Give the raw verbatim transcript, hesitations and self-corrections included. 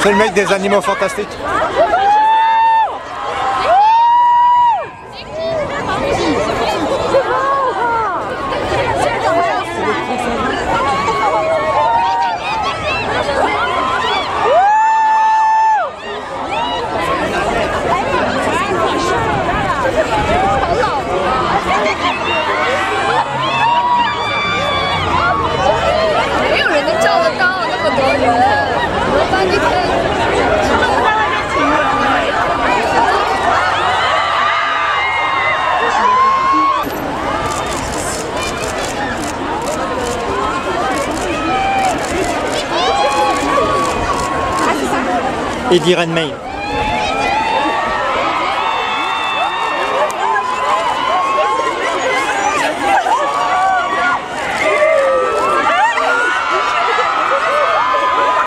C'est le mec des animaux fantastiques. 没有人能叫得到那么多人，我帮你看。 Eddie Redmayne.